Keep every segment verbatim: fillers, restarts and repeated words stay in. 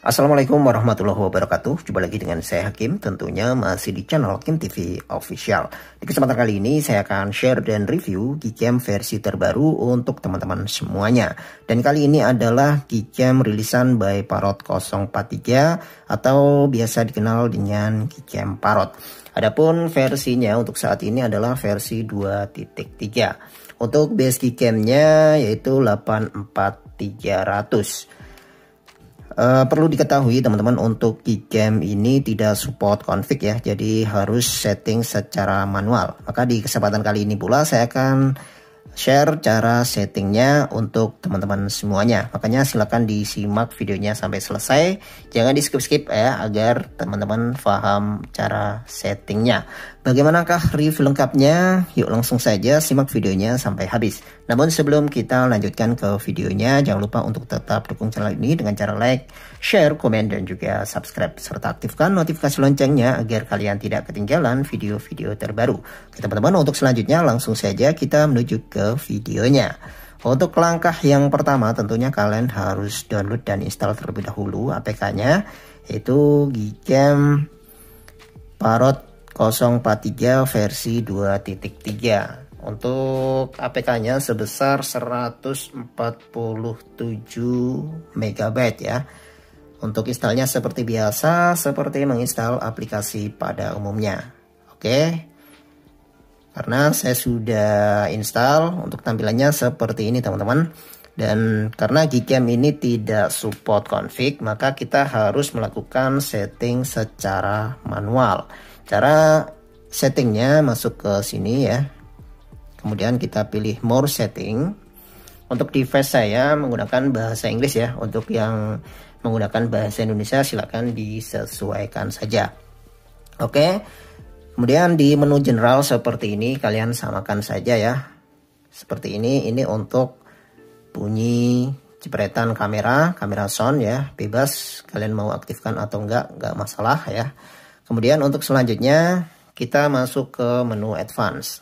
Assalamualaikum warahmatullahi wabarakatuh. Jumpa lagi dengan saya Hakim, tentunya masih di channel Hakim T V Official. Di kesempatan kali ini saya akan share dan review Gcam versi terbaru untuk teman-teman semuanya. Dan kali ini adalah Gcam rilisan by Parrot nol empat tiga atau biasa dikenal dengan Gcam Parrot. Adapun versinya untuk saat ini adalah versi dua titik tiga. Untuk base Gcam-nya yaitu delapan empat tiga ratus. Uh, perlu diketahui teman-teman, untuk Gcam ini tidak support config ya, jadi harus setting secara manual. Maka di kesempatan kali ini pula saya akan share cara settingnya untuk teman-teman semuanya. Makanya silahkan disimak videonya sampai selesai, jangan di skip-skip ya, agar teman-teman paham cara settingnya. Bagaimanakah review lengkapnya? Yuk langsung saja simak videonya sampai habis. Namun sebelum kita lanjutkan ke videonya, jangan lupa untuk tetap dukung channel ini dengan cara like, share, komen, dan juga subscribe. Serta aktifkan notifikasi loncengnya agar kalian tidak ketinggalan video-video terbaru. Oke teman-teman, untuk selanjutnya langsung saja kita menuju ke videonya. Untuk langkah yang pertama tentunya kalian harus download dan install terlebih dahulu A P K-nya, yaitu Gcam Parrot nol empat tiga versi dua titik tiga. Untuk A P K-nya sebesar seratus empat puluh tujuh megabyte ya. Untuk installnya seperti biasa, seperti menginstal aplikasi pada umumnya. Oke. Karena saya sudah install, untuk tampilannya seperti ini teman-teman. Dan karena Gcam ini tidak support config, maka kita harus melakukan setting secara manual. Cara settingnya masuk ke sini ya. Kemudian kita pilih more setting. Untuk device saya menggunakan bahasa Inggris ya. Untuk yang menggunakan bahasa Indonesia silakan disesuaikan saja. Oke. Kemudian di menu general seperti ini kalian samakan saja ya. Seperti ini, ini untuk bunyi jepretan kamera, kamera sound ya, bebas kalian mau aktifkan atau enggak, enggak masalah ya. Kemudian untuk selanjutnya kita masuk ke menu advance.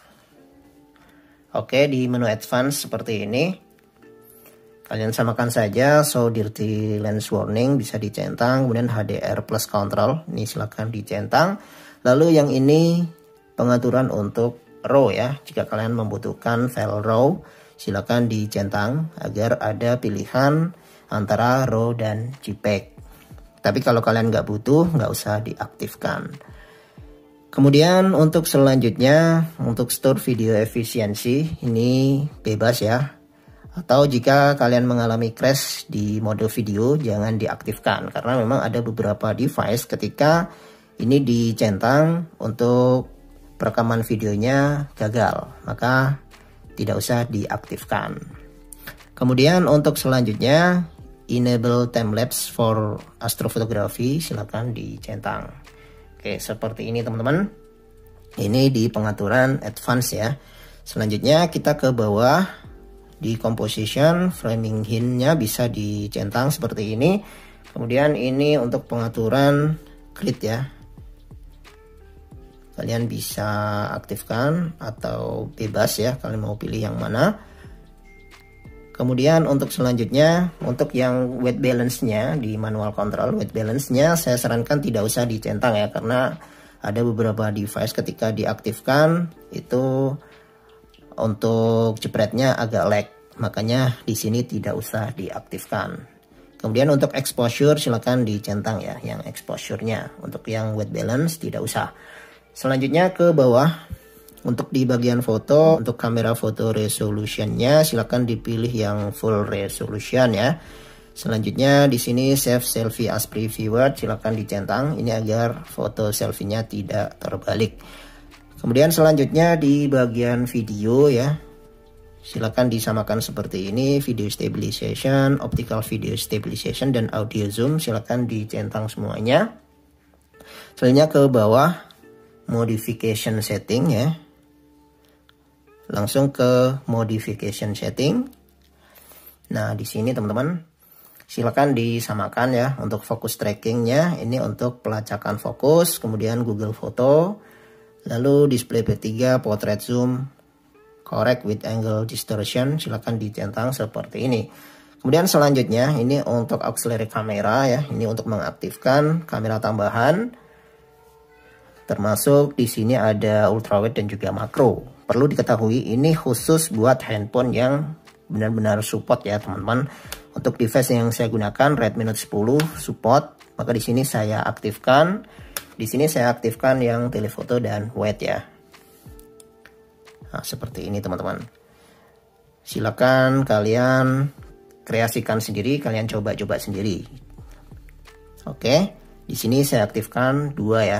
Oke, di menu advance seperti ini kalian samakan saja show dirty lens warning bisa dicentang, kemudian H D R plus control ini silahkan dicentang. Lalu yang ini pengaturan untuk RAW ya, jika kalian membutuhkan file RAW silahkan dicentang agar ada pilihan antara RAW dan JPEG. Tapi kalau kalian nggak butuh, nggak usah diaktifkan. Kemudian untuk selanjutnya, untuk store video efisiensi ini bebas ya. Atau jika kalian mengalami crash di mode video, jangan diaktifkan. Karena memang ada beberapa device ketika ini dicentang untuk perekaman videonya gagal, maka tidak usah diaktifkan. Kemudian untuk selanjutnya, enable time-lapse for astrophotography silakan dicentang. Oke, seperti ini teman-teman. Ini di pengaturan advance ya. Selanjutnya kita ke bawah di composition, framing hint-nya bisa dicentang seperti ini. Kemudian ini untuk pengaturan grid ya. Kalian bisa aktifkan atau bebas ya, kalian mau pilih yang mana. Kemudian untuk selanjutnya, untuk yang white balance-nya di manual control, white balance-nya saya sarankan tidak usah dicentang ya, karena ada beberapa device ketika diaktifkan itu untuk jepretnya agak lag, makanya di sini tidak usah diaktifkan. Kemudian untuk exposure silakan dicentang ya, yang exposure-nya. Untuk yang white balance tidak usah. Selanjutnya ke bawah. Untuk di bagian foto, untuk kamera foto resolutionnya silakan dipilih yang full resolution ya. Selanjutnya di sini save selfie as previewer silakan dicentang, ini agar foto selfie-nya tidak terbalik. Kemudian selanjutnya di bagian video ya, silakan disamakan seperti ini, video stabilization, optical video stabilization, dan audio zoom silakan dicentang semuanya. Selanjutnya ke bawah modification setting ya. Langsung ke modification setting. Nah, di sini teman-teman silakan disamakan ya untuk fokus trackingnya. Ini untuk pelacakan fokus, kemudian Google Photo, lalu display P tiga, portrait zoom, correct with angle distortion silakan dicentang seperti ini. Kemudian selanjutnya ini untuk auxiliary kamera ya, ini untuk mengaktifkan kamera tambahan. Termasuk di sini ada ultrawide dan juga makro. Perlu diketahui ini khusus buat handphone yang benar-benar support ya teman-teman. Untuk device yang saya gunakan Redmi Note sepuluh support, maka di sini saya aktifkan. Di sini saya aktifkan yang telefoto dan wide ya. Nah, seperti ini teman-teman. Silakan kalian kreasikan sendiri, kalian coba-coba sendiri. Oke, di sini saya aktifkan dua ya.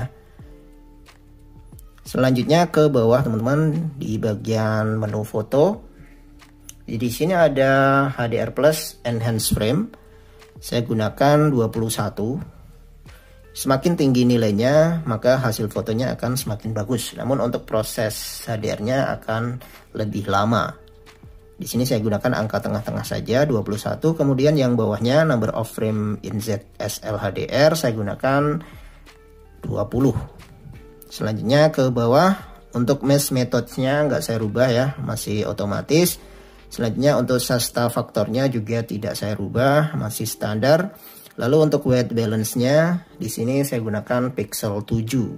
Selanjutnya ke bawah teman-teman di bagian menu foto. Jadi di sini ada H D R plus enhance frame. Saya gunakan dua puluh satu. Semakin tinggi nilainya, maka hasil fotonya akan semakin bagus. Namun untuk proses H D R-nya akan lebih lama. Di sini saya gunakan angka tengah-tengah saja dua puluh satu. Kemudian yang bawahnya number of frame in Z S L H D R saya gunakan dua puluh. Selanjutnya ke bawah untuk mesh methodnya nggak saya rubah ya, masih otomatis. Selanjutnya untuk Shasta faktornya juga tidak saya rubah, masih standar. Lalu untuk white balance-nya di sini saya gunakan pixel tujuh.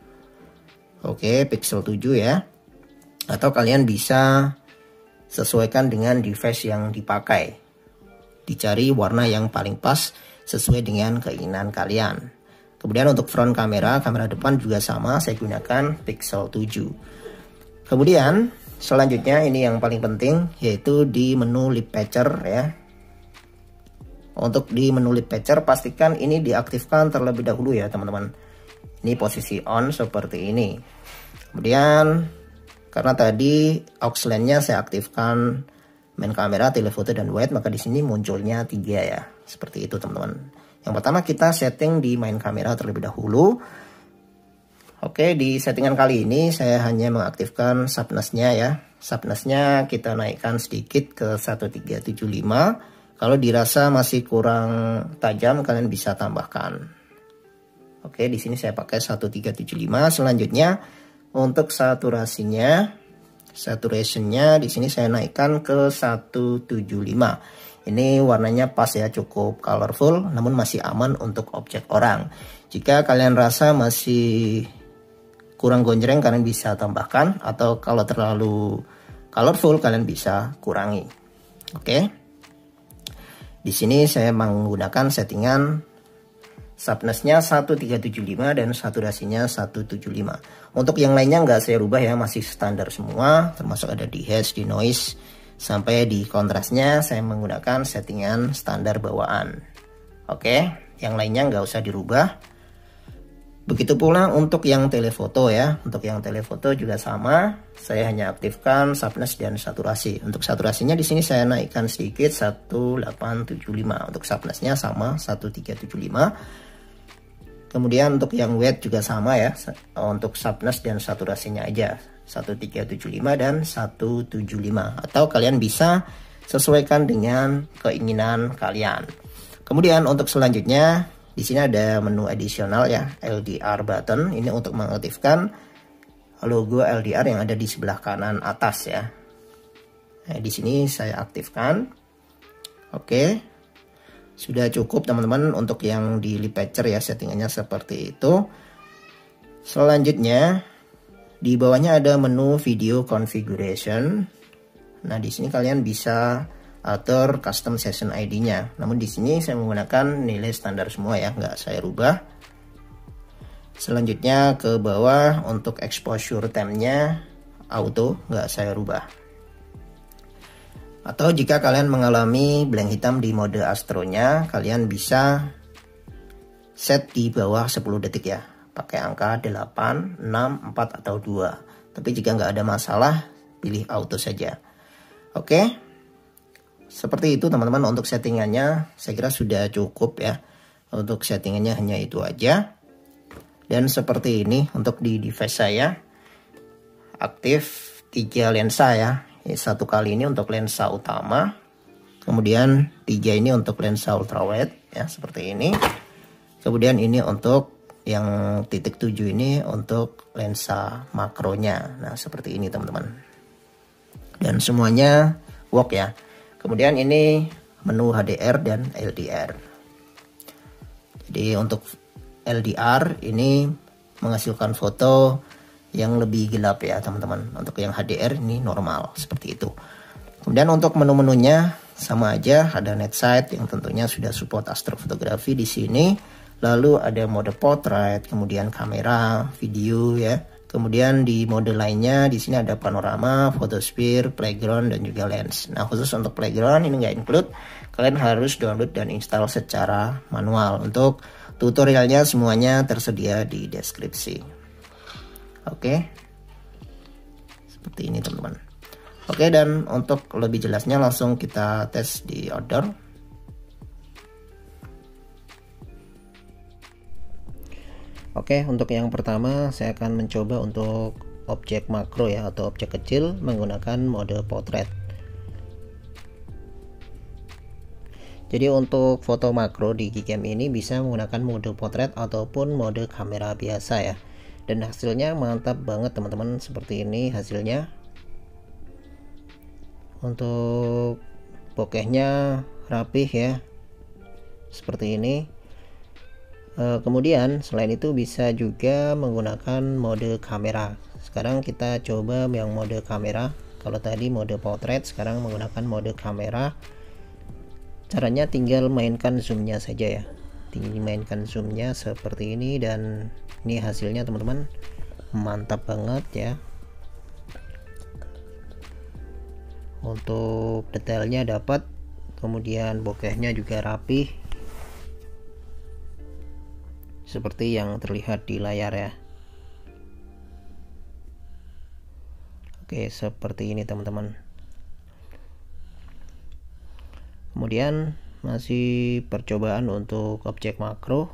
Oke, pixel tujuh ya. Atau kalian bisa sesuaikan dengan device yang dipakai. Dicari warna yang paling pas sesuai dengan keinginan kalian. Kemudian untuk front kamera, kamera depan juga sama, saya gunakan pixel tujuh. Kemudian selanjutnya ini yang paling penting, yaitu di menu lip patcher ya. Untuk di menu lip patcher pastikan ini diaktifkan terlebih dahulu ya teman-teman. Ini posisi on seperti ini. Kemudian karena tadi aux lens-nya saya aktifkan main kamera, telefoto dan wide, maka di sini munculnya tiga ya. Seperti itu teman-teman. Yang pertama kita setting di main kamera terlebih dahulu. Oke, di settingan kali ini saya hanya mengaktifkan sharpness-nya ya. Sharpness-nya kita naikkan sedikit ke seribu tiga ratus tujuh puluh lima. Kalau dirasa masih kurang tajam, kalian bisa tambahkan. Oke, di sini saya pakai seribu tiga ratus tujuh puluh lima. Selanjutnya untuk saturasinya, saturationnya di sini saya naikkan ke seratus tujuh puluh lima. Ini warnanya pas ya, cukup colorful, namun masih aman untuk objek orang. Jika kalian rasa masih kurang gonjreng, kalian bisa tambahkan, atau kalau terlalu colorful, kalian bisa kurangi. Oke. Di sini saya menggunakan settingan sharpness-nya seribu tiga ratus tujuh puluh lima dan saturasinya seratus tujuh puluh lima. Untuk yang lainnya nggak saya rubah ya, masih standar semua, termasuk ada di haze, di noise, sampai di kontrasnya saya menggunakan settingan standar bawaan. Oke, yang lainnya nggak usah dirubah. Begitu pula untuk yang telefoto ya. Untuk yang telefoto juga sama. Saya hanya aktifkan sharpness dan saturasi. Untuk saturasinya di sini saya naikkan sedikit seribu delapan ratus tujuh puluh lima. Untuk sharpnessnya sama seribu tiga ratus tujuh puluh lima. Kemudian untuk yang wide juga sama ya. Untuk sharpness dan saturasinya aja seribu tiga ratus tujuh puluh lima dan seribu tujuh puluh lima. Atau kalian bisa sesuaikan dengan keinginan kalian. Kemudian untuk selanjutnya di sini ada menu additional ya, L D R button. Ini untuk mengaktifkan logo L D R yang ada di sebelah kanan atas ya. Nah, di sini saya aktifkan. Oke. Sudah cukup teman-teman untuk yang di lip patcher ya, settingannya seperti itu. Selanjutnya di bawahnya ada menu video configuration. Nah, di sini kalian bisa atur custom session I D-nya. Namun di sini saya menggunakan nilai standar semua ya, nggak saya rubah. Selanjutnya ke bawah untuk exposure time-nya auto, nggak saya rubah. Atau jika kalian mengalami blank hitam di mode astronya, kalian bisa set di bawah sepuluh detik ya, pakai angka delapan, enam, empat atau dua. Tapi jika nggak ada masalah, pilih auto saja. Oke. Seperti itu teman-teman untuk settingannya. Saya kira sudah cukup ya. Untuk settingannya hanya itu aja. Dan seperti ini untuk di device saya. Aktif tiga lensa ya. Satu kali ini untuk lensa utama. Kemudian tiga ini untuk lensa ultrawide ya, seperti ini. Kemudian ini untuk yang titik tujuh ini untuk lensa makronya. Nah, seperti ini teman-teman. Dan semuanya work ya. Kemudian ini menu H D R dan L D R. Jadi untuk L D R ini menghasilkan foto yang lebih gelap ya teman-teman. Untuk yang H D R ini normal seperti itu. Kemudian untuk menu-menunya sama aja, ada night sight yang tentunya sudah support astrofotografi di sini. Lalu ada mode portrait, kemudian kamera, video ya. Kemudian di mode lainnya di sini ada panorama, photosphere, playground dan juga lens. Nah, khusus untuk playground ini nggak include. Kalian harus download dan install secara manual. Untuk tutorialnya semuanya tersedia di deskripsi. Oke. Seperti ini teman-teman. Oke, dan untuk lebih jelasnya langsung kita tes di outdoor. Oke, untuk yang pertama saya akan mencoba untuk objek makro ya, atau objek kecil menggunakan mode portrait. Jadi untuk foto makro di Gcam ini bisa menggunakan mode portrait ataupun mode kamera biasa ya. Dan hasilnya mantap banget teman-teman, seperti ini hasilnya. Untuk bokehnya rapih ya, seperti ini. Kemudian selain itu bisa juga menggunakan mode kamera. Sekarang kita coba yang mode kamera. Kalau tadi mode portrait, sekarang menggunakan mode kamera. Caranya tinggal mainkan zoomnya saja ya, tinggal mainkan zoomnya seperti ini, dan ini hasilnya teman-teman mantap banget ya. Untuk detailnya dapat, kemudian bokehnya juga rapih seperti yang terlihat di layar ya. Oke, seperti ini teman-teman. Kemudian masih percobaan untuk objek makro.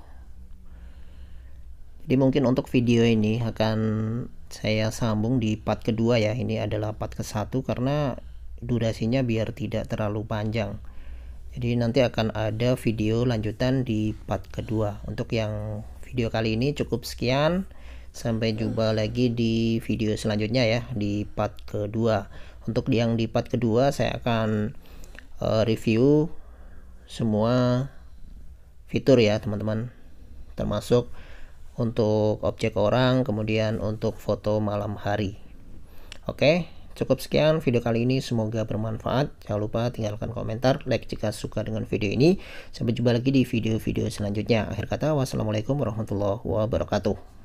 Jadi mungkin untuk video ini akan saya sambung di part kedua ya. Ini adalah part ke satu karena durasinya biar tidak terlalu panjang. Jadi nanti akan ada video lanjutan di part kedua. Untuk yang video kali ini cukup sekian. Sampai jumpa lagi di video selanjutnya ya, di part kedua. Untuk yang di part kedua saya akan uh, review semua fitur ya teman-teman. Termasuk untuk objek orang, kemudian untuk foto malam hari. Oke. Cukup sekian video kali ini, semoga bermanfaat. Jangan lupa tinggalkan komentar, like jika suka dengan video ini. Sampai jumpa lagi di video-video selanjutnya. Akhir kata, wassalamualaikum warahmatullahi wabarakatuh.